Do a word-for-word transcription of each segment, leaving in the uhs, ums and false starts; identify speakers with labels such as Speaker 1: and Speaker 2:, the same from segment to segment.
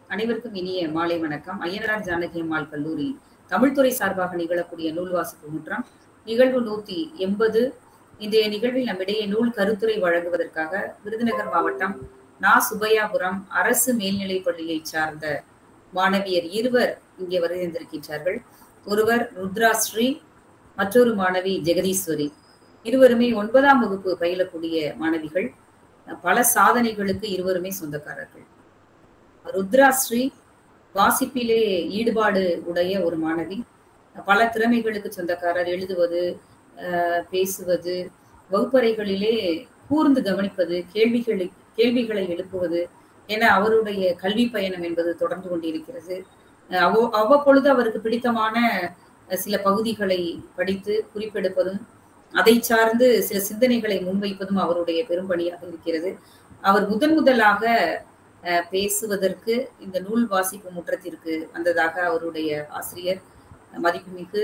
Speaker 1: அனைவருக்கும் இனிய மாலை வணக்கம். ஐயனார் ஜானகி அம்மாள் கல்லூரி தமிழ்துறை சார்பாக நிகழக்கூடிய நூல் வாசிப்பு முற்றம் நிகழ்வு நூத்தி எண்பது. இன்றைய நிகழ்வில் நம்மிடையே நூல் கருத்துரை வழங்குவதற்காக விருதுநகர் மாவட்டம் நா சுபையாபுரம் அரசு மேல்நிலைப் பள்ளியை சார்ந்த மாணவியர் இருவர் இங்கே வருகின்றிருக்கின்றார்கள். ஒருவர் ருத்ராஸ்ரீ, மற்றொரு மாணவி ஜெகதீஸ்வரி. இருவருமே ஒன்பதாம் வகுப்பு பயிலக்கூடிய மாணவிகள். பல சாதனைகளுக்கு இருவருமே சொந்தக்காரர்கள். ருத்ராஸ்ரீ வாசிப்பிலே ஈடுபாடு உடைய ஒரு மாணவி. பல திறமைகளுக்கு சொந்தக்காரர். எழுதுவது, பேசுவது, வகுப்பறைகளிலே கூர்ந்து கவனிப்பது, கேள்விகளை கேள்விகளை எழுப்புவது என அவருடைய கல்வி பயணம் என்பது தொடர்ந்து கொண்டிருக்கிறது. அவ அவ்வப்பொழுது அவருக்கு பிடித்தமான சில பகுதிகளை படித்து குறிப்பெடுப்பதும் அதை சார்ந்து சில சிந்தனைகளை முன்வைப்பதும் அவருடைய பெரும்பணியாக இருக்கிறது. அவர் முதன் முதலாக பேசுவதற்கு இந்த நூல் வாசிப்பு முற்றத்திற்கு வந்ததாக அவருடைய ஆசிரியர் மதிப்புமிகு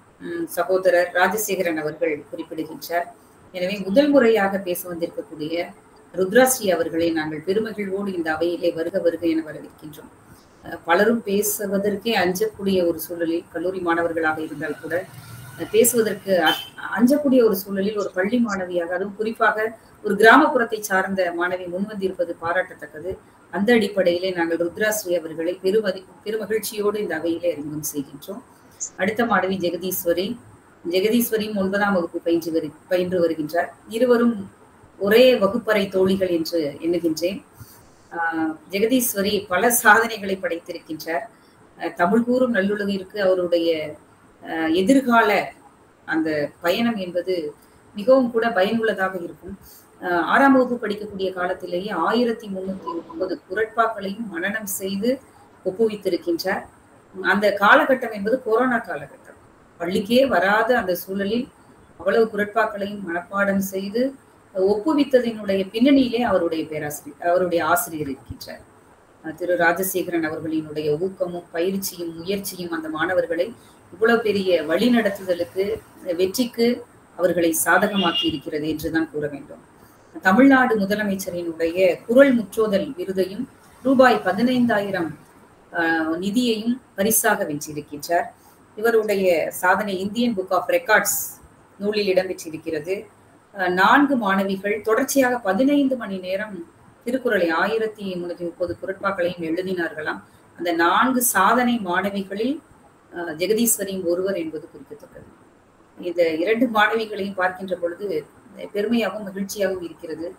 Speaker 1: சகோதரர் ராஜசேகரன் அவர்கள் குறிப்பிடுகின்றார். எனவே முதல் முறையாக பேச வந்திருக்கக்கூடிய ருத்ராஸ்ரீ அவர்களை நாங்கள் பெருமகிழ்வோடு இந்த அவையிலே வருக வருக என வரவேற்கின்றோம். பலரும் பேசுவதற்கே அஞ்சக்கூடிய ஒரு சூழலில், கல்லூரி மாணவர்களாக இருந்தால் கூட பேசுவதற்கு அஞ்சக்கூடிய ஒரு சூழலில் ஒரு பள்ளி மாணவியாக, அதுவும் குறிப்பாக ஒரு கிராமப்புறத்தை சார்ந்த மாணவி முன்வந்திருப்பது பாராட்டத்தக்கது. அந்த அடிப்படையிலே நாங்கள் ருத்ராஸ்ரீ அவர்களை பெருமதி பெருமகிழ்ச்சியோடு இந்த அவையிலே அறிமுகம் செய்கின்றோம். அடுத்த மாணவி ஜெகதீஸ்வரி. ஜெகதீஸ்வரியும் ஒன்பதாம் வகுப்பு பயின்று வரு பயின்று வருகின்றார். இருவரும் ஒரே வகுப்பறை தோழிகள் என்று எண்ணுகின்றேன். ஆஹ் ஜெகதீஸ்வரி பல சாதனைகளை படைத்திருக்கின்றார். தமிழ் கூறும் நல்லுலகிற்கு அவருடைய எதிர்கால அந்த பயணம் என்பது மிகவும் கூட பயனுள்ளதாக இருக்கும். ஆறாம் வகுப்பு படிக்கக்கூடிய காலத்திலேயே ஆயிரத்தி முன்னூத்தி ஒன்பது குரட்பாக்களையும் மனனம் செய்து ஒப்புவித்திருக்கின்றார். அந்த காலகட்டம் என்பது கொரோனா காலகட்டம். பள்ளிக்கே வராத அந்த சூழலில் அவ்வளவு குரட்பாக்களையும் மனப்பாடம் செய்து ஒப்புவித்ததினுடைய பின்னணியிலே அவருடைய பேராசிரியர் அவருடைய ஆசிரியர் இருக்கின்றார். திரு ராஜசேகரன் அவர்களினுடைய ஊக்கமும் பயிற்சியும் முயற்சியும் அந்த மாணவர்களை இவ்வளவு பெரிய வழி நடத்துதலுக்கு, வெற்றிக்கு அவர்களை சாதகமாக்கி இருக்கிறது என்றுதான் கூற வேண்டும். தமிழ்நாடு முதலமைச்சரினுடைய குரல் முற்றோதல் விருதையும் ரூபாய் பதினைந்தாயிரம் நிதியையும் பரிசாக வென்றிருக்கின்றார். இவருடைய சாதனை இந்தியன் புக் ஆஃப் ரெக்கார்ட்ஸ் நூலில் இடம்பெற்றிருக்கிறது. நான்கு மாணவிகள் தொடர்ச்சியாக பதினைந்து மணி நேரம் திருக்குறளை ஆயிரத்தி முன்னூத்தி முப்பது குரட்பாக்களையும் எழுதினார்களாம். அந்த நான்கு சாதனை மாணவிகளில் ஜெகதீஸ்வரியும் ஒருவர் என்பது குறிப்பிடத்தக்கது. இந்த இரண்டு மாணவிகளையும் பார்க்கின்ற பொழுது பெருமையாகவும் மகிழ்ச்சியாகவும் இருக்கிறது.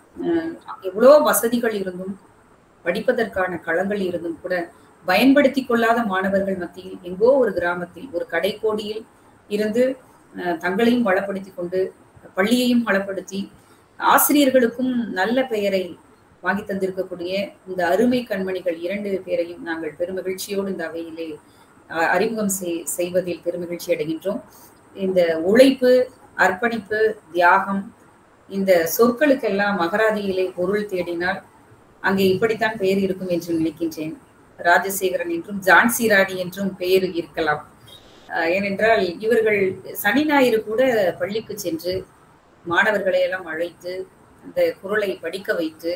Speaker 1: எவ்வளோ வசதிகள் இருந்தும், படிப்பதற்கான களங்கள் இருந்தும் கூட பயன்படுத்தி கொள்ளாத மாணவர்கள் மத்தியில் எங்கோ ஒரு கிராமத்தில் ஒரு கடைக்கோடியில் இருந்து தங்களையும் வளப்படுத்தி கொண்டு பள்ளியையும் வளப்படுத்தி ஆசிரியர்களுக்கும் நல்ல பெயரை வாங்கி தந்திருக்கக்கூடிய இந்த அருமை கண்மணிகள் இரண்டு பேரையும் நாங்கள் பெருமகிழ்ச்சியோடு இந்த அவையிலே அறிமுகம் செய்வதில் பெருமகிழ்ச்சி அடைகின்றோம். இந்த உழைப்பு, அர்ப்பணிப்பு, தியாகம், இந்த சொற்களுக்கெல்லாம் அகராதியிலே பொருள் தேடினால் அங்கே இப்படித்தான் பெயர் இருக்கும் என்று நினைக்கின்றேன். ராஜசேகரன் என்றும் ஜான்சி ராணி என்றும் பெயர் இருக்கலாம். ஏனென்றால் இவர்கள் சனி ஞாயிறு கூட பள்ளிக்கு சென்று மாணவர்களை எல்லாம் அழைத்து அந்த குறளை படிக்க வைத்து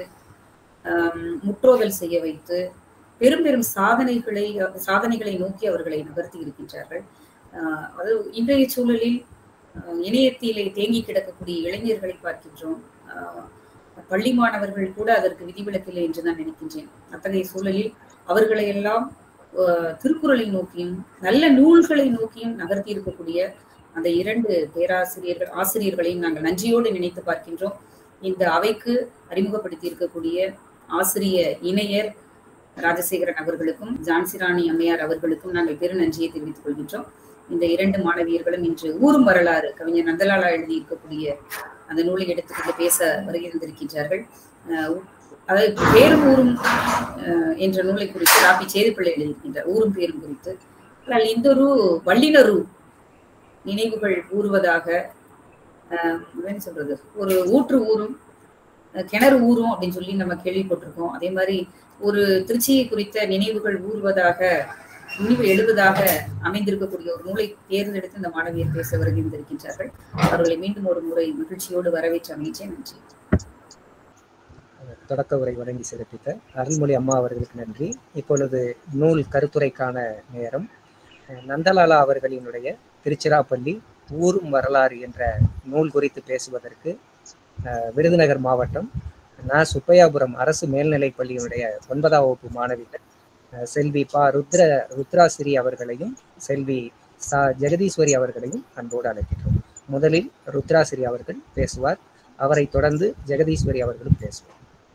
Speaker 1: முற்றோதல் செய்ய வைத்து பெரும் பெரும் சாதனைகளை சாதனைகளை நோக்கி அவர்களை நகர்த்தி இருக்கின்றார்கள். ஆஹ் அது இன்றைய சூழலில் இணையத்திலே தேங்கி கிடக்கக்கூடிய இளைஞர்களை பார்க்கின்றோம். ஆஹ் பள்ளி மாணவர்கள் கூட அதற்கு விதிவிலக்கில்லை என்றுதான் நினைக்கின்றேன். அத்தகைய சூழலில் அவர்களை எல்லாம் திருக்குறளை நோக்கியும் நல்ல நூல்களை நோக்கியும் நகர்த்தி இருக்கக்கூடிய அந்த இரண்டு பேராசிரியர்கள் ஆசிரியர்களையும் நாங்கள் நன்றியோடு நினைத்து பார்க்கின்றோம். இந்த அவைக்கு அறிமுகப்படுத்தி இருக்கக்கூடிய ஆசிரிய இணையர் ராஜசேகரன் அவர்களுக்கும் ஜான்சி ராணி அம்மையார் அவர்களுக்கும் நாங்கள் பெரு நன்றியை தெரிவித்துக் கொள்கின்றோம். இந்த இரண்டு மாணவியர்களும் இன்று ஊரும் வரலாறு கவிஞர் நந்தலாலா எழுதி இருக்கக்கூடிய அந்த நூலை எடுத்துக்கொண்டு பேச வருகின்றிருக்கின்றார்கள். அதாவது பேரும் ஊரும் என்ற நூலை குறித்து ராபி சேதுப்பிள்ளை எழுதியிருக்கின்றார், ஊரும் பேரும் குறித்து. ஆனால் இந்த ஒரு வல்லினரு நினைவுகள் ஊறுவதாக, என்ன சொல்றது, ஒரு ஊற்று ஊரும் கிணறு ஊரும் அப்படின்னு சொல்லி நம்ம கேள்விப்பட்டிருக்கோம். அதே மாதிரி ஒரு திருச்சியை குறித்த நினைவுகள் ஊறுவதாக, நினைவு எழுவதாக அமைந்திருக்கக்கூடிய ஒரு நூலை தேர்ந்தெடுத்து இந்த மாணவியர் பேச வருகின்றிருக்கின்றார்கள். அவர்களை மீண்டும் ஒரு முறை மகிழ்ச்சியோடு வரவேற்று அமைச்சேன். நன்றி.
Speaker 2: தொடக்க உரை வழங்கி சிறப்பித்த அருள்மொழி அம்மா அவர்களுக்கு நன்றி. இப்பொழுது நூல் கருத்துரைக்கான நேரம். நந்தலாலா அவர்களினுடைய திருச்சிராப்பள்ளி ஊரும் வரலாறு என்ற நூல் குறித்து பேசுவதற்கு விருதுநகர் மாவட்டம் ந சுப்பையாபுரம் அரசு மேல்நிலைப் பள்ளியினுடைய ஒன்பதாம் வகுப்பு மாணவிகள் செல்வி பா ருத்ர ருத்ராசிரி அவர்களையும் செல்வி சா ஜெகதீஸ்வரி அவர்களையும் அன்போடு அழைக்கின்றோம். முதலில் ருத்ராசிரி அவர்கள் பேசுவார். அவரை தொடர்ந்து ஜெகதீஸ்வரி அவர்களும் பேசுவார்.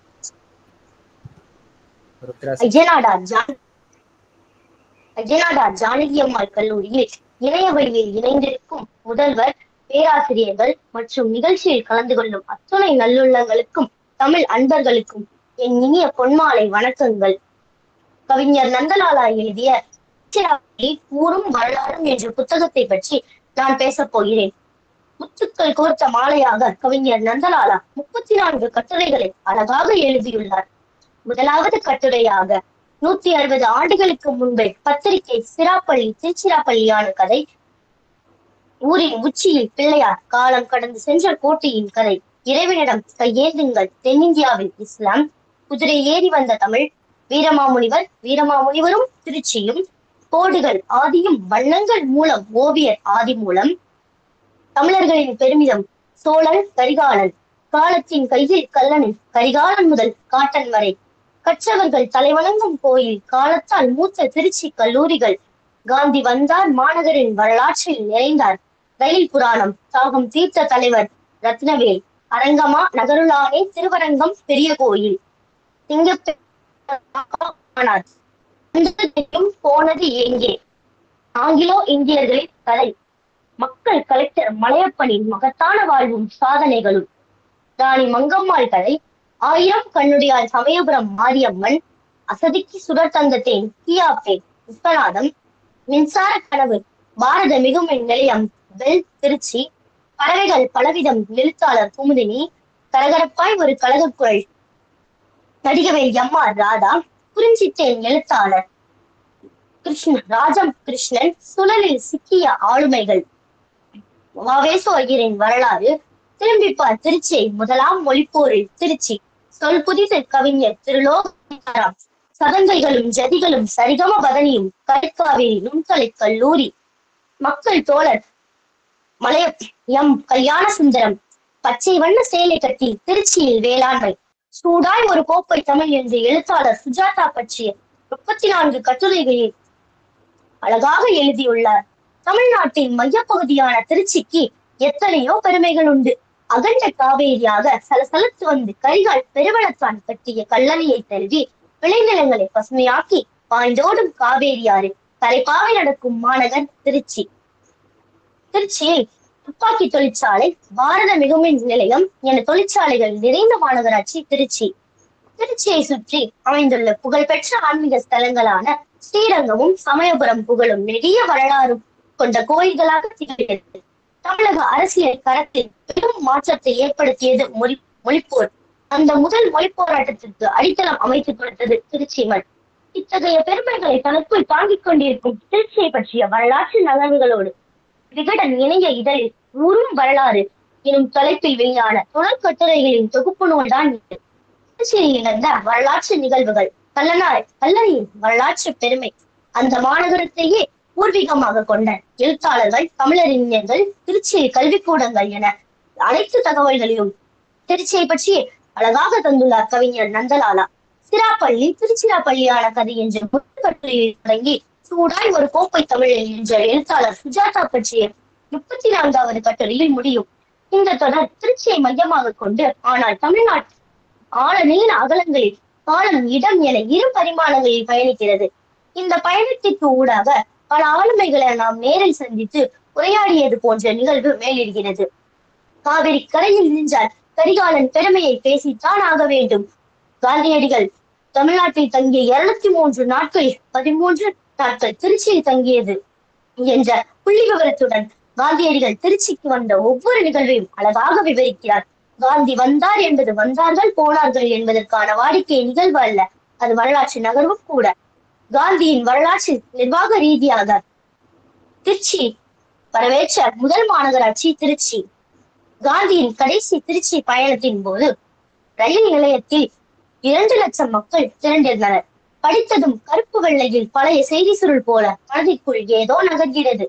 Speaker 3: அய்யனாடார் ஜானகி அம்மாள் கல்லூரியில் இணைய வழியில் இணைந்திருக்கும் முதல்வர், பேராசிரியர்கள் மற்றும் நிகழ்ச்சியில் கலந்து கொள்ளும் அத்துணை நல்லுள்ளங்களுக்கும் தமிழ் அன்பர்களுக்கும் என் இனிய பொன்மாலை வணக்கங்கள். கவிஞர் நந்தலாலா எழுதிய ஊரும் வரலாறும் என்ற புத்தகத்தை பற்றி நான் பேசப் போகிறேன். முத்துக்கள் கோர்த்த மாலையாக கவிஞர் நந்தலாலா முப்பத்தி நான்கு கட்டுரைகளை அழகாக எழுதியுள்ளார். முதலாவது கட்டுரையாக நூத்தி அறுபது ஆண்டுகளுக்கு முன்பே பத்திரிகை சிராப்பள்ளி திருச்சிராப்பள்ளியான கதை, ஊரின் உச்சியில் பிள்ளையார் காலம் கடந்து சென்ற கோட்டையின் கதை, இறைவனிடம் கையேந்துங்கள் தென்னிந்தியாவில் இஸ்லாம், குதிரை ஏறி வந்த தமிழ், வீரமாமுனிவர் வீரமாமுனிவரும் திருச்சியும், கோடுகள் ஆதியும் வண்ணங்கள் மூலம் ஓவியர் ஆதி மூலம், தமிழர்களின் பெருமிதம் சோழன் கரிகாலன், காலத்தின் கையில் கல்லனின் கரிகாலன் முதல் காட்டன் வரை, கற்றவர்கள் தலைவணங்கும் கோயில், காலத்தால் மூத்த திருச்சி கல்லூரிகள், காந்தி வந்தார் மாநகரின் வரலாற்றில் நிறைந்தார், ரயில் புராணம் தாகம் தீர்த்த தலைவர் ரத்னவேல், அரங்கமா நகருளானே திருவரங்கம் பெரிய கோயில், சிங்கப்பெ போனது எங்கே, ஆங்கிலோ இந்தியர்களின் கதை, மக்கள் கலெக்டர் மலையப்பனின் மகத்தான வாழ்வும் சாதனைகளும், ராணி மங்கம்மாள் கதை, ஆயிரம் கண்ணுடையால் சமயபுரம் மாரியம்மன், அசதிக்கு சுடர் தந்த தேன் கியாப்பே விஸ்வநாதம், மின்சார கனவு பாரத மிகுமின் நிலையம் வெல் திருச்சி, பறவைகள் பலவிதம் எழுத்தாளர் குமுதினி, கரகரப்பாய் ஒரு கழகக்குரல் நடிகவேல் எம் ஆர் ராதா, குறிஞ்சித்தேன் எழுத்தாளர் கிருஷ்ண ராஜம் கிருஷ்ணன், சுழலில் சிக்கிய ஆளுமைகள், வாவேசு ஐயரின் வரலாறு, திரும்பிப்பார் திருச்சியை முதலாம் மொழிப்போரில் திருச்சி, சொல் புதிது கவிஞர் திருலோகராம், சதங்கைகளும் ஜதிகளும் சரிகம பதனியும் கலைக்காவேரி நுண்கலை கல்லூரி, மக்கள் தோழர் மலைய எம் கல்யாண சுந்தரம், பச்சை வண்ண சேலை கட்டி திருச்சியில் வேளாண்மை, சூடாய் ஒரு கோப்பை தமிழ் என்று எழுத்தாளர் சுஜாதா பற்றிய முப்பத்தி நான்கு கட்டுரைகளில் அழகாக எழுதியுள்ளார். தமிழ்நாட்டின் மையப்பகுதியான திருச்சிக்கு எத்தனையோ பெருமைகள் உண்டு. அகண்ட காவேரியாக சலசலத்து வந்து கரிகால் பெருவளத்தான் கட்டிய கல்லணையை தழுவி விளைநிலங்களை பசுமையாக்கி பாய்ந்தோடும் காவேரியாறு கரைப்பாவை நடக்கும் மாநகர் திருச்சி. திருச்சியில் துப்பாக்கி தொழிற்சாலை, பாரத மிகுமின் நிலையம் என தொழிற்சாலைகள் நிறைந்த மாநகராட்சி திருச்சி. திருச்சியை சுற்றி அமைந்துள்ள புகழ்பெற்ற ஆன்மீக ஸ்தலங்களான ஸ்ரீரங்கமும் சமயபுரம் புகழும் நெடிய வரலாறும் கொண்ட கோயில்களாக திகழ்கிறது. தமிழக அரசியல் களத்தில் பெரும் மாற்றத்தை ஏற்படுத்தியது மொழி மொழிப்போர். அந்த முதல் மொழி போராட்டத்திற்கு அடித்தளம் அமைத்து கொடுத்தது திருச்சி மண். இத்தகைய பெருமைகளை தனக்குள் தாங்கிக் கொண்டிருக்கும் திருச்சியை பற்றிய வரலாற்று நகர்வுகளோடு விகடன் இணைய இதழில் ஊரும் வரலாறு எனும் தலைப்பில் வெளியான தொடர் கட்டுரைகளின் தொகுப்பு நூல் தான் இது. திருச்சியில் நடந்த வரலாற்று நிகழ்வுகள், கல்லணாய் கல்லணையின் வரலாற்று பெருமை, அந்த மாநகரத்தையே பூர்வீகமாக கொண்ட எழுத்தாளர்கள், தமிழறிஞர்கள், திருச்சியில் கல்விக்கூடங்கள் என அனைத்து தகவல்களிலும் திருச்சியை பற்றி அழகாக தந்துள்ளார் கவிஞர் நந்தலாலா. சிராப்பள்ளி திருச்சிராப்பள்ளியான கதை என்ற முதல் கட்டுரையில் தொடங்கி சூடாய் ஒரு கோப்பை தமிழில் என்ற எழுத்தாளர் சுஜாதா பற்றிய முப்பத்தி நான்காவது கட்டுரையில் முடியும். இந்த தொடர் திருச்சியை மையமாக கொண்டு ஆனால் தமிழ்நாட்டு ஆழ நீள அகலங்களில் காலம் இடம் என இரு பரிமாணங்களில் பயணிக்கிறது. இந்த பயணத்திற்கு ஊடாக பல ஆளுமைகளை நாம் நேரில் சந்தித்து உரையாடியது போன்ற நிகழ்வு மேலிடுகிறது. காவிரி கரையில் நின்றால் கரிகாலன் பெருமையை பேசித்தான் ஆக வேண்டும். காந்தியடிகள் தமிழ்நாட்டில் தங்கிய இருநூத்தி மூன்று நாட்கள் பதிமூன்று நாட்கள் திருச்சியில் தங்கியது என்ற புள்ளி விவரத்துடன் காந்தியடிகள் திருச்சிக்கு வந்த ஒவ்வொரு நிகழ்வையும் அழகாக விவரிக்கிறார். காந்தி வந்தார் என்பது வந்தார்கள் போனார்கள் என்பதற்கான வாடிக்கை நிகழ்வு அல்ல, அது வரலாற்று நகர்வும் கூட. காந்தியின் வரலாற்று நிர்வாக ரீதியாக திருச்சி வரவேற்ற முதல் மாநகராட்சி திருச்சி. காந்தியின் கடைசி திருச்சி பயணத்தின் போது ரயில் நிலையத்தில் இரண்டு லட்சம் மக்கள் திரண்டிருந்தனர். படித்ததும் கருப்பு வெள்ளையில் பழைய செய்தி சுருள் போல மனதிற்குள் ஏதோ நகர்கிறது.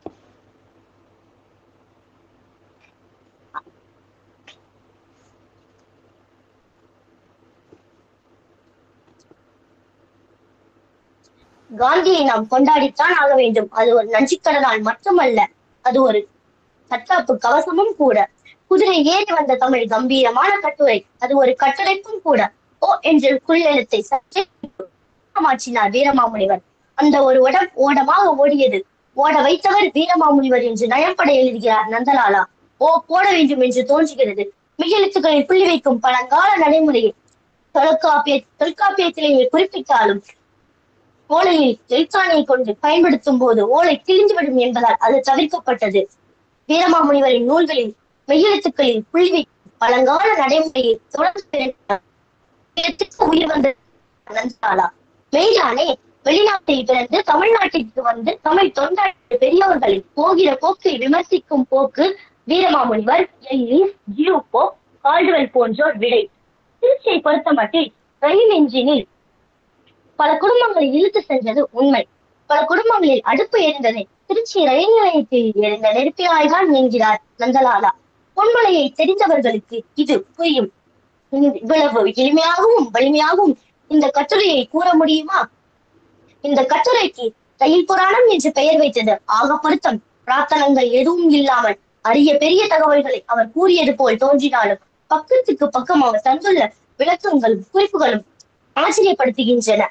Speaker 3: காந்தியை நாம் கொண்டாடித்தான் ஆக வேண்டும். அது ஒரு நஞ்சிக்கடலால் மட்டுமல்ல, அது ஒரு தற்காப்பு கவசமும் கூட. குதிரை ஏறி வந்த தமிழ் கம்பீரமான கட்டுரை, அது ஒரு கட்டளைப்பும் கூட. ஓ என்ற குறியெழுத்தை சற்றே மாற்றினார் வீரமாமுனிவர். அந்த ஒரு ஓடம் ஓடமாக ஓடியது. ஓட வைத்தவர் வீரமாமுனிவர் என்று நயம்பட எழுதுகிறார் நந்தலாலா. ஓ போட வேண்டும் என்று தோன்றுகிறது. மெய்யெழுத்துக்களில் புள்ளி வைக்கும் பழங்கால நடைமுறையை தொல்காப்பிய தொல்காப்பியத்திலேயே குறிப்பிட்டாலும் ஓலையில் எழுத்தாணியை கொண்டு பயன்படுத்தும் போது ஓலை கிழிந்துவிடும் என்பதால் அது தவிர்க்கப்பட்டது. வீரமாமுனிவரின் நூல்களில் மெய்யெழுத்துக்களில் புள்ளி வைக்கும் பழங்கால நடைமுறையை தொடர்ந்து உயிர் வந்த நந்தலாலா மெய்தானே. வெளிநாட்டில் பிறந்து தமிழ்நாட்டிற்கு வந்து தமிழ் தொண்டாற்ற பெரியோர்களை போகிற போக்கை விமர்சிக்கும் போக்கு வீரமாமுனிவர், எல்லிஸ், ஜியூபோ, கால்டுவெல் போன்றோர் விடை. திருச்சியை பொறுத்த மட்டில் ரயில் என்ஜினில் பல குடும்பங்களை இழுத்து சென்றது உண்மை. பல குடும்பங்களில் அடுப்பு எரிந்ததை திருச்சி ரயில் நிலையத்தில் எரிந்த நெருப்பிலாய்தான் என்கிறார் நந்தலாலா. பொன்மலையை தெரிந்தவர்களுக்கு இது புரியும். இவ்வளவு எளிமையாகவும் வலிமையாகவும் இந்த கட்டுரையை கூற முடியுமா? இந்த கட்டுரைக்கு ரயில் புராணம் என்று பெயர் வைத்தது ஆக பொருத்தம். பிரார்த்தனங்கள் எதுவும் இல்லாமல் அரிய பெரிய தகவல்களை அவர் கூறியது போல் தோன்றினாலும் பக்கத்துக்கு பக்கம் அவர் தந்துள்ள விளக்கங்களும் குறிப்புகளும் ஆச்சரியப்படுத்துகின்றன.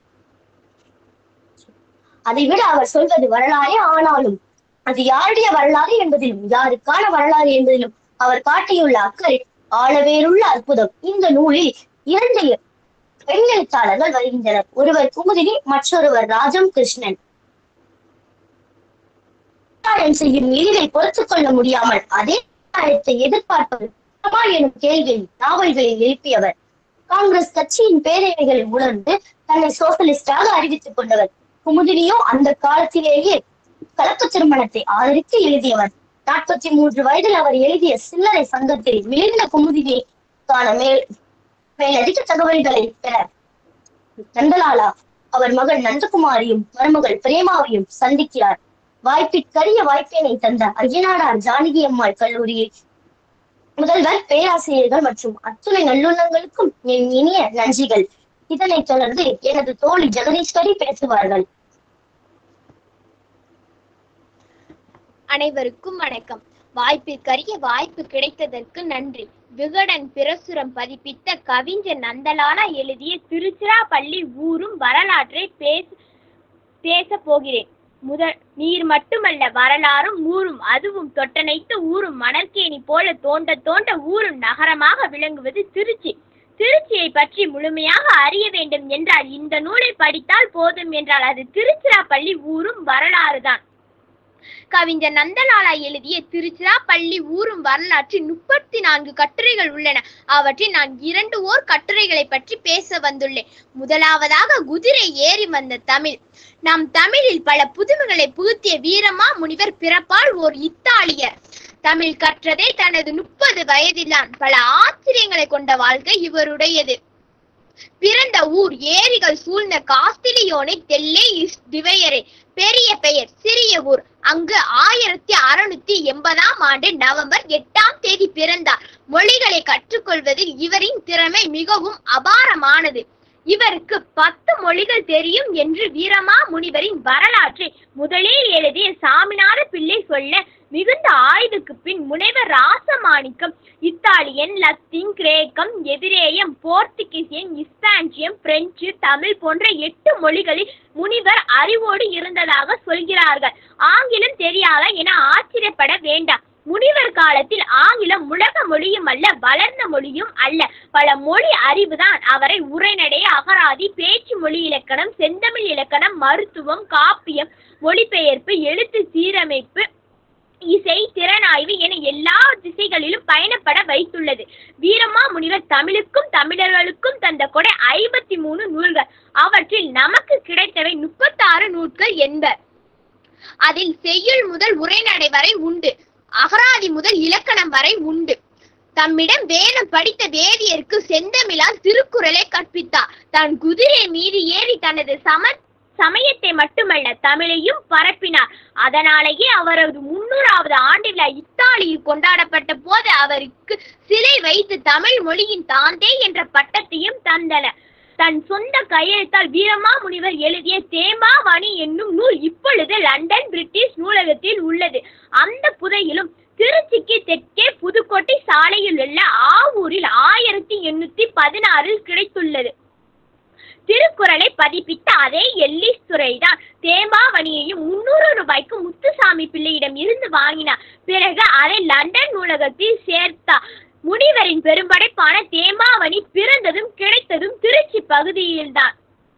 Speaker 3: அதை விட அவர் சொல்வது வரலாறே ஆனாலும் அது யாருடைய வரலாறு என்பதிலும் யாருக்கான வரலாறு என்பதிலும் அவர் காட்டியுள்ள அக்கறை ஆழவேறுள்ள அற்புதம். இந்த நூலில் இரண்டு பெண் எழுத்தாளர்கள் வருகின்றனர். ஒருவர் குமுதினி, மற்றொருவர் ராஜம் கிருஷ்ணன். செய்யும் எளிதை பொறுத்துக் கொள்ள முடியாமல் அதே எதிர்பார்ப்பது எனும் கேள்வியை நாவல்களில் எழுப்பியவர். காங்கிரஸ் கட்சியின் பேரவைகளை உணர்ந்து தன்னை சோசலிஸ்டாக அறிவித்துக் கொண்டவர். குமுதினியோ அந்த காலத்திலேயே கலப்பு திருமணத்தை ஆதரித்து எழுதியவர். நாற்பத்தி மூன்று வயதில் அவர் எழுதிய சில்லறை சங்கத்தில் மிளிர்ந்த குமுதினிக்கான மேல் மேலதிக தகவல்களை பெற நந்தலாலா அவர் மகள் நந்தகுமாரியும் மருமகள் பிரேமாவையும் சந்திக்கிறார். வாய்ப்பிற்கரிய வாய்ப்பினை தந்த ஐயனாடார் ஜானகி அம்மாள் கல்லூரியில் முதல்வர், பேராசிரியர்கள் மற்றும் அத்துணை நல்லுள்ளங்களுக்கும் என் இனிய நன்றிகள். இதனைத் தொடர்ந்து எனது தோழி ஜெகதீஸ்வரி பேசுவார்கள்.
Speaker 4: அனைவருக்கும் வணக்கம். வாய்ப்பிற்கரிய வாய்ப்பு கிடைத்ததற்கு நன்றி. விகடன் பிரசுரம் பதிப்பித்த கவிஞர் நந்தலாலா எழுதிய திருச்சிராப்பள்ளி ஊரும் வரலாற்றை பேச பேச போகிறேன். முதல் நீர் மட்டுமல்ல, வரலாறும் ஊரும், அதுவும் தொட்டனைத்து ஊரும் மணற்கேணி போல தோண்ட தோண்ட ஊரும் நகரமாக விளங்குவது திருச்சி. திருச்சியை பற்றி முழுமையாக அறிய வேண்டும் என்றால் இந்த நூலை படித்தால் போதும் என்றால் அது திருச்சிராப்பள்ளி ஊரும் வரலாறு தான். கவிஞர் நந்தலாலா எழுதிய திருச்சிராப்பள்ளி ஊரும் வரலாற்றில் முப்பத்தி நான்கு கட்டுரைகள் உள்ளன. அவற்றில் நான் இரண்டு ஓர் கட்டுரைகளை பற்றி பேச வந்துள்ளேன். முதலாவதாக குதிரை ஏறி வந்த தமிழ். நம் தமிழில் பல புதுமைகளை புகுத்திய வீரமா முனிவர் பிறப்பால் ஓர் இத்தாலியர். தமிழ் கற்றதே தனது முப்பது வயதில்தான். பல ஆச்சரியங்களை கொண்ட வாழ்க்கை இவருடையது. பிறந்த ஊர் ஏரிகள் சூழ்ந்த காஸ்திலியோனை தெல்லே டிவையரே. பெரிய பெயர், சிறிய ஊர். அங்கு ஆயிரத்தி அறுநூத்தி எண்பதாம் ஆண்டு நவம்பர் எட்டாம் தேதி பிறந்தார். மொழிகளை கற்றுக்கொள்வதில் இவரின் திறமை மிகவும் அபாரமானது. இவருக்கு பத்து மொழிகள் தெரியும் என்று வீரமா முனிவரின் வரலாற்றை முதலில் எழுதிய சாமிநாத பிள்ளை சொல்ல மிகுந்த ஆய்வுக்கு பின் முனைவர் ராசமாணிக்கம் இத்தாலியன், லத்தீன், கிரேக்கம், எபிரேயம், போர்த்துகீசியன், இஸ்பானியம், பிரெஞ்சு, தமிழ் போன்ற எட்டு மொழிகளில் முனிவர் அறிவோடு இருந்ததாக சொல்கிறார்கள். ஆங்கிலம் தெரியாத என ஆச்சரியப்பட வேண்டாம். முனிவர் காலத்தில் ஆங்கிலம் உலக மொழியும் அல்ல, வளர்ந்த மொழியும் அல்ல. பல மொழி அறிவுதான் அவரை உரைநடை, அகராதி, பேச்சு மொழி இலக்கணம், செந்தமிழ் இலக்கணம், மருத்துவம், காப்பியம், மொழிபெயர்ப்பு, எழுத்து சீரமைப்பு, இசை, திறனாய்வு என எல்லா திசைகளிலும் பயணப்பட வைத்துள்ளது. வீரமா முனிவர் தமிழுக்கும் தமிழர்களுக்கும் தந்த கொடை ஐம்பத்தி மூணு நூல்கள். அவற்றில் நமக்கு கிடைத்தவை முப்பத்தி ஆறு நூல்கள் என்பர். அதில் செய்யுள் முதல் உரைநடை வரை உண்டு. அகராதி முதல் இலக்கணம் வரை உண்டு. தம்மிடம் வேதம் படித்த வேதியருக்கு செந்தமிழால் திருக்குறளை கற்பித்தார். தன் குதிரை மீது ஏறி தனது சம சமயத்தை மட்டுமல்ல தமிழையும் பரப்பினார். அதனாலேயே அவரது முன்னூறாவது ஆண்டு விழா இத்தாலியில் கொண்டாடப்பட்ட போது அவருக்கு சிலை வைத்து தமிழ் மொழியின் தாந்தே என்ற பட்டத்தையும் தந்தனர். தன் சொந்த கையெழுத்தால் வீரமாமுனிவர் எழுதிய தேமாவணி என்னும் நூல் இப்பொழுது லண்டன் பிரிட்டிஷ் நூலகத்தில் உள்ளது. அந்த புதையிலும் திருச்சிக்கு தெற்கே புதுக்கோட்டை சாலையில் உள்ள ஆவூரில் ஆயிரத்தி எண்ணூத்தி பதினாறில் கிடைத்துள்ளது. திருக்குறளை பதிப்பித்த அதே எல்லிஸ் துரைதான் தேமாவணியையும் முன்னூறு ரூபாய்க்கு முத்துசாமி பிள்ளையிடம் இருந்து வாங்கினார். பிறகு அதை லண்டன் நூலகத்தில் சேர்த்தார். முனிவரின் பெரும்படைப்பான தேமாவணி பிறந்ததும் கிடைத்ததும் திருச்சி பகுதியில்தான்.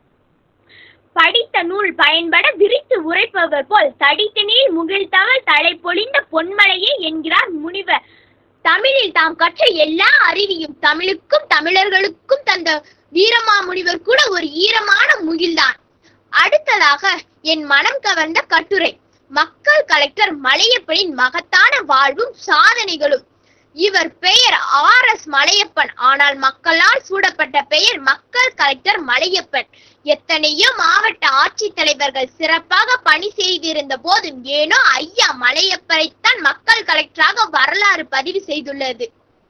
Speaker 4: படித்த நூல் பயன்பட விரித்து உரைப்பவர் போல் தடித்த நீர் முகிழ்த்தவள் தலை பொழிந்த பொன்மலையே என்கிறார் முனிவர். தமிழில் தாம் கற்ற எல்லா அறிவியும் தமிழுக்கும் தமிழர்களுக்கும் தந்த வீரமாமுனிவர் கூட ஒரு ஈரமான முகில்தான். அடுத்ததாக என் மனம் கவர்ந்த கட்டுரை மக்கள் கலெக்டர் மலையப்பனின் மகத்தான வாழ்வும் சாதனைகளும். இவர் பெயர் ஆர் எஸ் மலையப்பன். ஆனால் மக்களால் சூடப்பட்ட பெயர் மக்கள் கலெக்டர் மலையப்பன். எத்தனையோ மாவட்ட ஆட்சித்தலைவர்கள் சிறப்பாக பணி செய்திருந்த போதும் ஏனோ ஐயா மலையப்பனைத்தான் மக்கள் கலெக்டராக வரலாறு பதிவு செய்துள்ளது.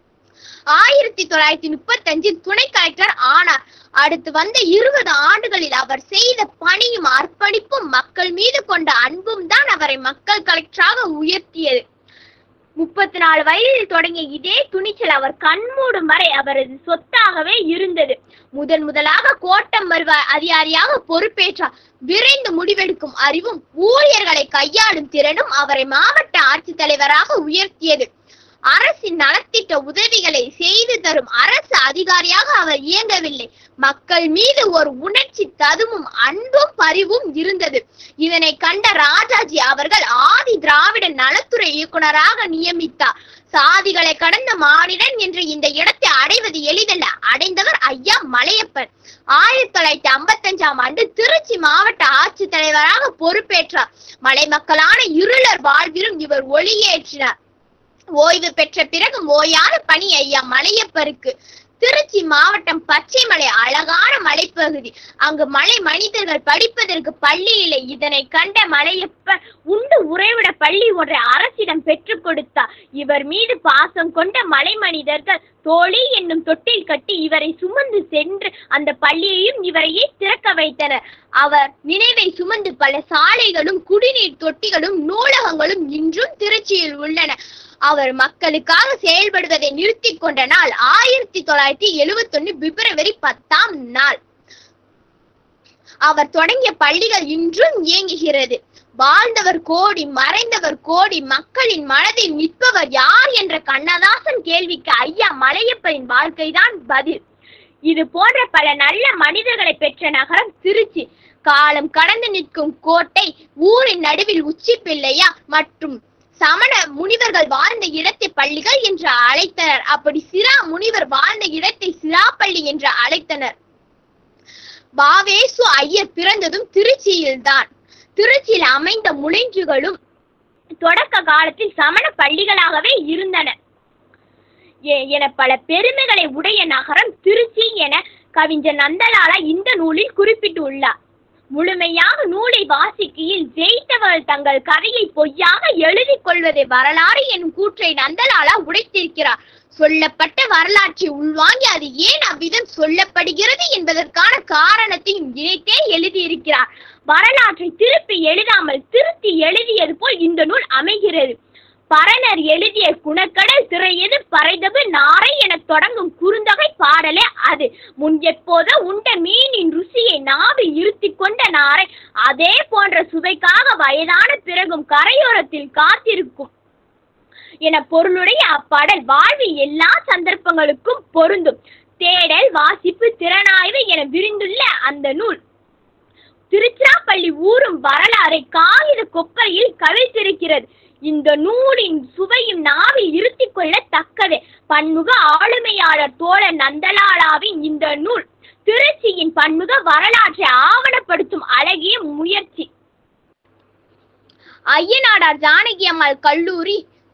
Speaker 4: ஆயிரத்தி தொள்ளாயிரத்தி முப்பத்தி அஞ்சில் துணை கலெக்டர் ஆனார். அடுத்து வந்த இருபது ஆண்டுகளில் அவர் செய்த பணியும் அர்ப்பணிப்பும் மக்கள் மீது கொண்ட அன்பும் தான் அவரை மக்கள் கலெக்டராக உயர்த்தியது. முப்பத்தி நாலு வயதில் தொடங்கிய இதே துணிச்சல் அவர் கண்மூடும் வரை அவரது சொத்தாகவே இருந்தது. முதன் முதலாக கோட்டம் வருவாய் அதிகாரியாக பொறுப்பேற்றார். விரைந்து முடிவெடுக்கும் அறிவும் ஊழியர்களை கையாளும் திறனும் அவரை மாவட்ட ஆட்சித்தலைவராக உயர்த்தியது. அரசின் நலத்திட்ட உதவிகளை செய்து தரும் அரசு அதிகாரியாக அவர் இயங்கவில்லை. மக்கள் மீது ஒரு உணர்ச்சி ததுவும் அன்பும் பரிவும் இருந்தது. இதனை கண்ட ராஜாஜி அவர்கள் ஆதி திராவிட நலத்துறை இயக்குநராக நியமித்தார். சாதிகளை கடந்த மானிடன் என்ற இந்த இடத்தை அடைவது எளிதல்ல. அடைந்தவர் ஐயா மலையப்பன். ஆயிரத்தி தொள்ளாயிரத்தி ஐம்பத்தி அஞ்சாம் ஆண்டு திருச்சி மாவட்ட ஆட்சித்தலைவராக பொறுப்பேற்றார். மலை மக்களான இருளர் வாழ்விலும் இவர் ஒளியேற்றினார். ஓய்வு பெற்ற பிறகு ஓயான பணி ஐயா மலையப்பருக்கு. திருச்சி மாவட்டம் பச்சைமலை அழகான மலைப்பகுதி. அங்கு மலை மனிதர்கள் படிப்பதற்கு பள்ளி இல்லை. இதனை கண்ட மலையப்ப உண்டு உறைவிட பள்ளி ஒன்றை அரசிடம் பெற்றுக் கொடுத்தார். இவர் மீது பாசம் கொண்ட மலை மனிதர்கள் தோழி என்னும் தொட்டில் கட்டி இவரை சுமந்து சென்று அந்த பள்ளியையும் இவரையே திறக்க வைத்தனர். அவர் நினைவை சுமந்து பல சாலைகளும் குடிநீர் தொட்டிகளும் நூலகங்களும் இன்றும் திருச்சியில் உள்ளன. அவர் மக்களுக்காக செயல்படுவதை நிறுத்தி கொண்ட நாள் ஆயிரத்தி தொள்ளாயிரத்தி எழுபத்தி ஒன்னு பிப்ரவரி பத்தாம் நாள். அவர் தொடங்கிய பள்ளிகள் இன்றும் இயங்குகிறது. வாழ்ந்தவர் கோடி மறைந்தவர் கோடி, மக்களின் மனதில் நிற்பவர் யார் என்ற கண்ணதாசன் கேள்விக்கு ஐயா மலையப்பனின் வாழ்க்கைதான் பதில். இது போன்ற பல நல்ல மனிதர்களை பெற்ற நகரம் திருச்சி. காலம் கடந்து நிற்கும் கோட்டை. ஊரின் நடுவில் உச்சி பிள்ளையா மற்றும் சமண முனிவர்கள் வாழ்ந்த இடத்தை பள்ளிகள் என்று அழைத்தனர். அப்படி சிரா முனிவர் வாழ்ந்த இடத்தை சிராப்பள்ளி என்று அழைத்தனர். வாவேசு ஐயர் பிறந்ததும் திருச்சியில்தான். திருச்சியில் அமைந்த முளைஞ்சுகளும் தொடக்க காலத்தில் சமண பள்ளிகளாகவே இருந்தன என பல பெருமைகளை உடைய நகரம் திருச்சி என கவிஞர் நந்தலாலா இந்த நூலில் குறிப்பிட்டுள்ளார். முழுமையாக நூலை வாசிக்கையில் ஜெயித்தவர்கள் தங்கள் கதையை பொய்யாக எழுதி கொள்வதை வரலாறு எனும் கூற்றை நந்தலாலா உடைத்திருக்கிறார். சொல்லப்பட்ட வரலாற்றை உள்வாங்கி அது ஏன் அவ்விதம் சொல்லப்படுகிறது என்பதற்கான காரணத்தையும் இணைத்தே எழுதியிருக்கிறார். வரலாற்றை திருப்பி எழுதாமல் திருத்தி எழுதியது போல் இந்த நூல் அமைகிறது. பரணர் எழுதிய குணக்கடல் திரையது பறைதவு நாரை என தொடங்கும் குறுந்தொகை பாடலே அது. முன் எப்போதோ உண்ட மீனின் ருசியை நாவில் இருத்தி கொண்ட நாரை அதே போன்ற சுவைக்காக வயதான பிறகும் கரையோரத்தில் காத்திருக்கும் என பொருளுடைய அப்பாடல் வாழ்வில் எல்லா சந்தர்ப்பங்களுக்கும் பொருந்தும். தேடல், வாசிப்பு, திறனாய்வு என விரிந்துள்ள அந்த நூல் திருச்சிராப்பள்ளி ஊரும் வரலாறை காகித கொப்பரையில் கவிழ்த்திருக்கிறது. இந்த நூலின் சுவையும் நாவில் இருத்தி கொள்ள தக்கது. பன்முக ஆளுமையாளர் தோழர் நந்தலாலாவின் இந்த நூல் திருச்சியின் பன்முக வரலாற்றை ஆவணப்படுத்தும் அழகிய முயற்சி. ஐயனாடார் ஜானகி அம்மாள் கல்லூரி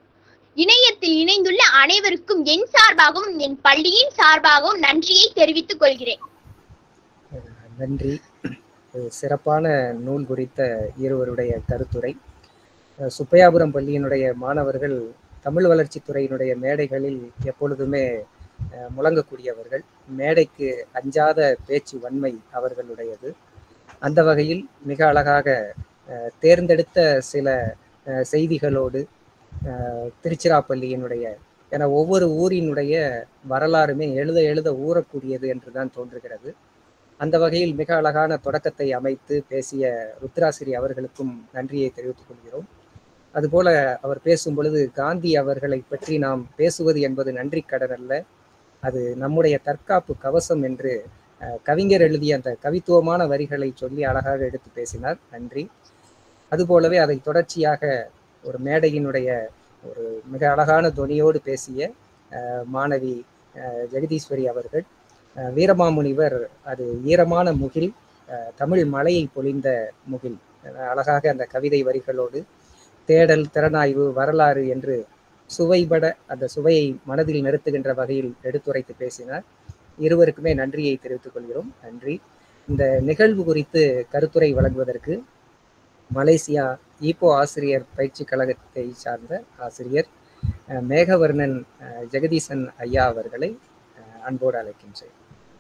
Speaker 4: இணையத்தில் இணைந்துள்ள அனைவருக்கும் என் சார்பாகவும் என் பள்ளியின் சார்பாகவும் நன்றியை தெரிவித்துக் கொள்கிறேன்.
Speaker 2: நன்றி. சிறப்பான நூல் குறித்த இருவருடைய கருத்துரை. சுப்பையாபுரம் பள்ளியினுடைய மாணவர்கள் தமிழ் வளர்ச்சித்துறையினுடைய மேடைகளில் எப்பொழுதுமே முழங்கக்கூடியவர்கள். மேடைக்கு அஞ்சாத பேச்சு வன்மை அவர்களுடையது. அந்த வகையில் மிக அழகாக தேர்ந்தெடுத்த சில செய்திகளோடு திருச்சிராப்பள்ளியினுடைய என ஒவ்வொரு ஊரினுடைய வரலாறுமே எழுத எழுத ஊறக்கூடியது என்றுதான் தோன்றுகிறது. அந்த வகையில் மிக அழகான தொடக்கத்தை அமைத்து பேசிய ருத்ராசிரி அவர்களுக்கும் நன்றியை தெரிவித்துக் கொள்கிறோம். அதுபோல அவர் பேசும் பொழுது காந்தி அவர்களை பற்றி நாம் பேசுவது என்பது நன்றி கடன் அல்ல, அது நம்முடைய தற்காப்பு கவசம் என்று கவிஞர் எழுதிய அந்த கவித்துவமான வரிகளை சொல்லி அழகாக எடுத்து பேசினார். நன்றி. அதுபோலவே அதை தொடர்ச்சியாக ஒரு மேடையினுடைய ஒரு மிக அழகான தொனியோடு பேசிய மாணவி ஜெகதீஸ்வரி அவர்கள், வீரமாமுனிவர் அது ஈரமான முகில், தமிழ் மலையை பொழிந்த முகில், அழகாக அந்த கவிதை வரிகளோடு தேடல், திறனாய்வு, வரலாறு என்று சுவைபட அந்த சுவையை மனதில் நிறுத்துகின்ற வகையில் எடுத்துரைத்து பேசினார். இருவருக்குமே நன்றியை தெரிவித்துக் கொள்கிறோம். நன்றி. இந்த நிகழ்வு குறித்து கருத்துரை வழங்குவதற்கு மலேசியா ஈப்போ ஆசிரியர் பயிற்சி கழகத்தை சார்ந்த ஆசிரியர் மேகவர்ணன் ஜெகதீசன் ஐயா அவர்களை அன்போடு அழைக்கின்றேன்.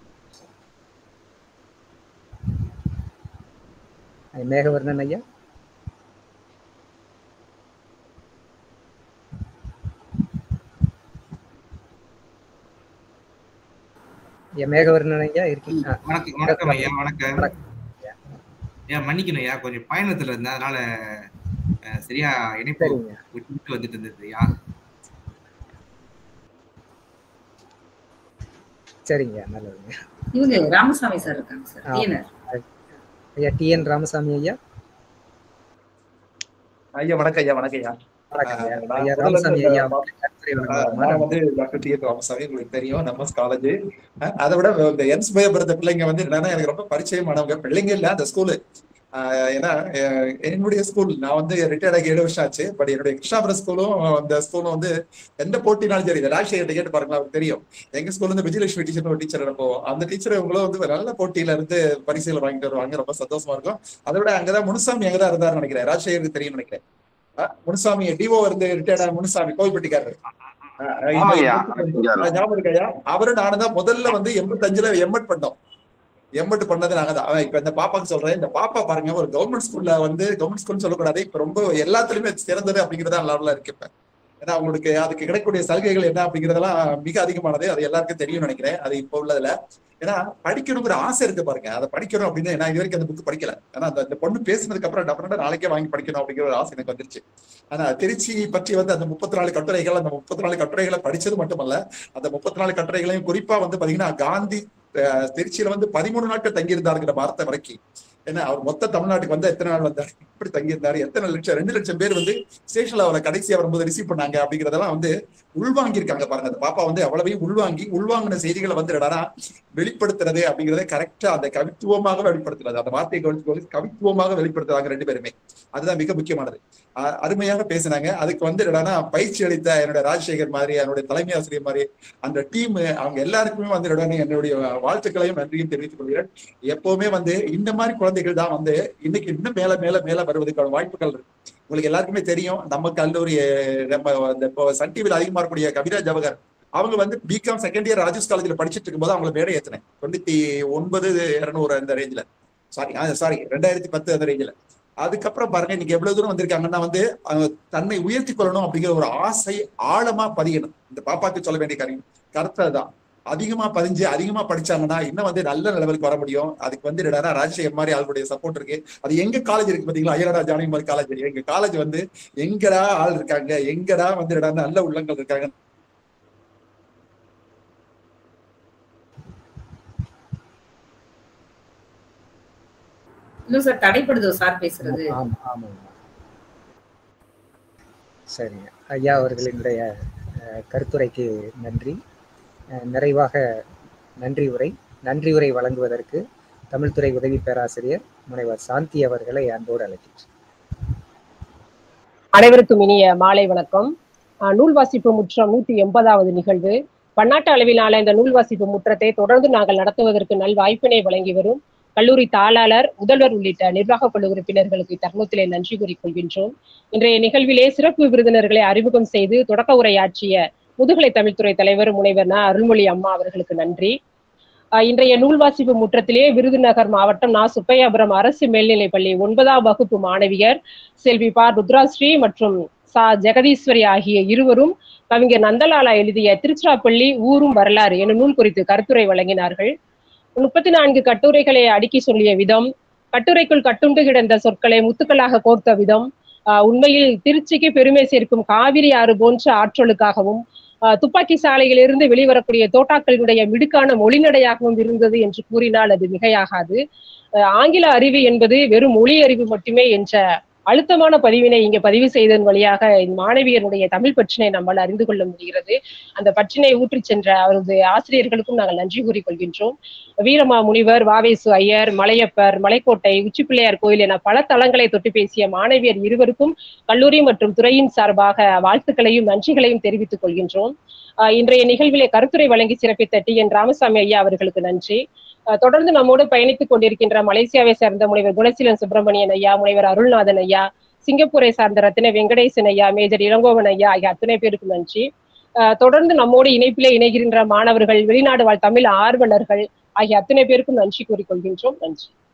Speaker 2: மேகவர்ணன் ஐயா. மேகவர்ணன் ஐயா இருக்கீங்க?
Speaker 5: வணக்கம் ஐயா. வணக்கம். ஏன் மன்னிக்கணும் ஐயா, கொஞ்சம் பயணத்துல இருந்தேன், அதனால சரியா இணைப்பு விட்டு வந்துட்டு இருந்தது ஐயா.
Speaker 2: சரிங்க, நல்லதுங்க.
Speaker 1: இவங்க ராமசாமி சார் இருக்காங்க சார்.
Speaker 2: ஐயா டி என் ராமசாமி ஐயா.
Speaker 6: ஐயா வணக்கம் ஐயா. வணக்கம் ஐயா.
Speaker 2: ராமசாமி ஐயா
Speaker 6: வந்து டாக்டர் டி என் ராமசாமி, உங்களுக்கு தெரியும் நம்ம காலேஜ். அதை விட இந்த என் சுபையபுரத்த பிள்ளைங்க வந்து என்னன்னா எனக்கு ரொம்ப பரிச்சயமானவங்க. பிள்ளைங்க இல்ல அந்த ஸ்கூலு. ஏன்னா என்னுடைய ஸ்கூல் நான் வந்து ரிட்டையர்ட் ஆகி ஏழு வருஷம் ஆச்சு. பட் என்னுடைய கிருஷ்ணாபுரம் ஸ்கூலும் அந்த ஸ்கூலும் வந்து எந்த போட்டினாலும் சரி, இந்த ராஜ்சேகர்ட்ட கேட்டு பாருங்களா, அவருக்கு தெரியும். எங்க ஸ்கூல்ல இருந்து விஜயலட்சுமி டீச்சர் ஒரு டீச்சர் போவோம். அந்த டீச்சர் இவங்களும் வந்து நல்ல போட்டியில இருந்து பரிசுகளை வாங்கிட்டு வருவாங்க. ரொம்ப சந்தோஷமா இருக்கும். அதை விட அங்கதான் முனுசாமி அங்கதான் இருந்தாருன்னு நினைக்கிறேன். ராஜ்சேகருக்கு தெரியும் நினைக்கிறேன். முனுசாமி டிஓ இருந்து ரிட்டையர்ட் முனுசாமி கோவில்பட்டிக்காரர் ஞாபகம் இருக்கையா? அவரும் நானும் தான் முதல்ல வந்து எண்பத்தி அஞ்சுல எம்எட் பண்ணோம். எம்எட் பண்ணது நாங்க தான். இப்ப இந்த பாப்பாக்கு சொல்றேன், இந்த பாப்பா பாருங்க ஒரு கவர்மெண்ட் ஸ்கூல்ல வந்து கவர்மெண்ட் ஸ்கூல்னு சொல்லக்கூடாது, இப்ப ரொம்ப எல்லாத்துலயுமே சிறந்தது அப்படிங்கறதா லெவல்ல இருக்கு. இப்ப ஏன்னா அவங்களுக்கு அதுக்கு கிடைக்கக்கூடிய சலுகைகள் என்ன அப்படிங்கறதெல்லாம் மிக அதிகமானது. அது எல்லாருக்கும் தெரியும் நினைக்கிறேன். அது இப்ப உள்ளதுல ஏன்னா படிக்கணுங்கிற ஆசை இருக்கு பாருங்க. அதை படிக்கணும் அப்படின்னு நான் இது வரைக்கும் அந்த புக் படிக்கல. ஆனா அந்த பொண்ணு பேசினதுக்கு அப்புறம் டெஃபினட்டா நாளைக்கே வாங்கி படிக்கணும் அப்படிங்கிற ஒரு ஆசை எனக்கு வந்துருச்சு. ஆனா திருச்சி பற்றி வந்து அந்த முப்பத்தி நாலு கட்டுரைகள் அந்த முப்பத்தி நாலு கட்டுரைகளை படிச்சது மட்டுமல்ல, அந்த முப்பத்தி நாலு கட்டுரைகளையும் குறிப்பா வந்து பாத்தீங்கன்னா காந்தி திருச்சியில வந்து பதிமூணு நாட்கள் தங்கியிருந்தாருங்கிற வார்த்தை வரைக்கும். ஏன்னா அவர் மொத்த தமிழ்நாட்டுக்கு வந்து எத்தனை நாள் வந்தாரு, இப்படி தங்கியிருந்தாரு, எத்தனை லட்சம் ரெண்டு லட்சம் பேர் வந்து ஸ்டேஷன்ல அவரை கடைசியா வரும்போது ரிசீவ் பண்ணாங்க அப்படிங்கிறதெல்லாம் வந்து உள்வாங்கி இருக்காங்க பாருங்க. அந்த பாப்பா வந்து அவ்வளவையும் உள்வாங்கி உள்வாங்கின செய்திகளை வந்து வெளிப்படுத்துறது அப்படிங்கறத கரெக்டா அந்த கவித்துவமாக வெளிப்படுத்துறது, அந்த வார்த்தையை கவித்துவமாக வெளிப்படுத்துறாங்க ரெண்டு பேருமே. அதுதான் மிக முக்கியமானது. அருமையாக பேசினாங்க. அதுக்கு வந்து என்னன்னா பயிற்சி அளித்த என்னுடைய ராஜசேகர் மாதிரி, என்னுடைய தலைமை ஆசிரியர் மாதிரி அந்த டீம், அவங்க எல்லாருக்குமே வந்து என்னுடைய வாழ்த்துக்களையும் நன்றியும் தெரிவித்துக் கொள்கிறேன். எப்பவுமே வந்து இந்த மாதிரி குழந்தைகள் தான் வந்து இன்னைக்கு இன்னும் மேல மேல மேல வருவதற்கான வாய்ப்புகள் இருக்கு. உங்களுக்கு எல்லாருக்குமே தெரியும், நம்ம கல்லூரி நம்ம சன் டிவியில் அதிகமா இருக்கக்கூடிய கவிதா ஜவஹர் அவங்க வந்து பிகாம் செகண்ட் இயர் ராஜூஸ் காலேஜ்ல படிச்சுட்டு இருக்கும்போது அவங்களை மேடை ஏற்றினேன். தொண்ணூத்தி ஒன்பது இருநூறு அந்த ரேஞ்சில, சாரி சாரி ரெண்டாயிரத்தி பத்து அந்த ரேஞ்சில. அதுக்கப்புறம் பாருங்க இன்னைக்கு எவ்வளவு தூரம் வந்திருக்காங்கன்னா வந்து தன்னை உயர்த்தி கொள்ளணும் அப்படிங்கிற ஒரு ஆசை ஆழமா பதியணும். இந்த பாப்பாக்கு சொல்ல வேண்டிய காரியம் கருத்து தான். அதிகமா பதிஞ்சு அதிகமா படிச்சாங்கன்னா இன்னும் வந்து நல்ல லெவலுக்கு வர முடியும். அதுக்கு வந்து என்னடா ராஜசேகர் மாதிரி ஆளுடைய சப்போர்ட் இருக்கு. அது எங்க காலேஜ் இருக்கு பாத்தீங்களா, ஐயனடா ஜானகி மாதிரி காலேஜ். எங்க காலேஜ் வந்து எங்கடா ஆள் இருக்காங்க, எங்கடா வந்து நல்ல உள்ளங்கள் இருக்காங்க.
Speaker 1: இன்னும் சார் தடைப்படுதோ சார் பேசுறது?
Speaker 2: சரிங்க ஐயா, அவர்களினுடைய கருத்துரைக்கு நன்றி. நிறைவாக நன்றி உரை நன்றி உரை வழங்குவதற்கு தமிழ்துறை உதவி பேராசிரியர் முனைவர் சாந்தி அவர்களை அன்போடு அழைக்கிறேன்.
Speaker 7: அனைவருக்கும் இனிய மாலை வணக்கம். நூல் வாசிப்பு முற்றம் நூத்தி எண்பதாவது நிகழ்வு. பன்னாட்டு அளவிலான இந்த நூல் வாசிப்பு முற்றத்தை தொடர்ந்து நாங்கள் நடத்துவதற்கு நல் வாய்ப்பினை வழங்கி வரும் கல்லூரி தாளாளர், முதல்வர் உள்ளிட்ட நிர்வாக குழு உறுப்பினர்களுக்கு தருணத்திலே நன்றி கூறிக்கொள்கின்றோம். இன்றைய நிகழ்விலே சிறப்பு விருந்தினர்களை அறிமுகம் செய்து தொடக்க உரையாற்றிய முதுகலை தமிழ்துறை தலைவர் முனைவர் ந அருள்மொழி அம்மா அவர்களுக்கு நன்றி. இன்றைய நூல் வாசிப்பு முற்றத்திலே விருதுநகர் மாவட்டம் நா சுப்பையாபுரம் அரசு மேல்நிலைப் பள்ளி ஒன்பதாம் வகுப்பு மாணவியர் செல்வி பா ருத்ராஸ்ரீ மற்றும் சா ஜெகதீஸ்வரி ஆகிய இருவரும் கவிஞர் நந்தலாலா எழுதிய திருச்சிராப்பள்ளி ஊரும் வரலாறு எனும் நூல் குறித்து கருத்துரை வழங்கினார்கள். முப்பத்தி நான்கு கட்டுரைகளை அடுக்கி சொல்லிய விதம், கட்டுரைக்குள் கட்டுண்டு கிடந்த சொற்களை முத்துக்களாக கோர்த்த விதம், ஆஹ் உண்மையில் திருச்சிக்கு பெருமை சேர்க்கும் காவிரி ஆறு போன்ற ஆற்றலுக்காகவும் துப்பாக்கி சாலையிலிருந்து வெளிவரக்கூடிய தோட்டாக்களினுடைய மிடுக்கான மொழிநடையாகவும் இருந்தது என்று கூறினால் அது மிகையாகாது. ஆங்கில அறிவு என்பது வெறும் மொழி அறிவு மட்டுமே என்ற அழுத்தமான பதிவினை இங்கே பதிவு செய்ததன் வழியாக மாணவியருடைய தமிழ் பற்றினை நம்மால் அறிந்து கொள்ள முடிகிறது. அந்த பற்றினை ஊற்றி சென்ற அவரது ஆசிரியர்களுக்கும் நாங்கள் நன்றி கூறிக்கொள்கின்றோம். வீரமா முனிவர், வாவேசு ஐயர், மலையப்பர், மலைக்கோட்டை, உச்சிப்பிள்ளையார் கோயில் என பல தளங்களை தொட்டு பேசிய மாணவியர் இருவருக்கும் கல்லூரி மற்றும் துறையின் சார்பாக வாழ்த்துக்களையும் நன்றிகளையும் தெரிவித்துக் கொள்கின்றோம். இன்றைய நிகழ்விலே கருத்துரை வழங்கி சிறப்பித்த டி என் ராமசாமி ஐயா அவர்களுக்கு நன்றி. தொடர்ந்து நம்மோடு பயணித்துக் கொண்டிருக்கின்ற மலேசியாவை சேர்ந்த முனைவர் குணசீலன் சுப்பிரமணியன் ஐயா, முனைவர் அருள்நாதன் ஐயா, சிங்கப்பூரை சார்ந்த ரத்தின வெங்கடேசன் ஐயா, மேஜர் இளங்கோவன் ஐயா ஆகிய அத்தனை பேருக்கு நன்றி. தொடர்ந்து நம்மோடு இணைப்பிலே இணைகின்ற மாணவர்கள், வெளிநாடு வாழ் தமிழ் ஆர்வலர்கள் ஆகிய அத்தனை பேருக்கும் நன்றி கூறிக்கொள்கின்றோம். நன்றி.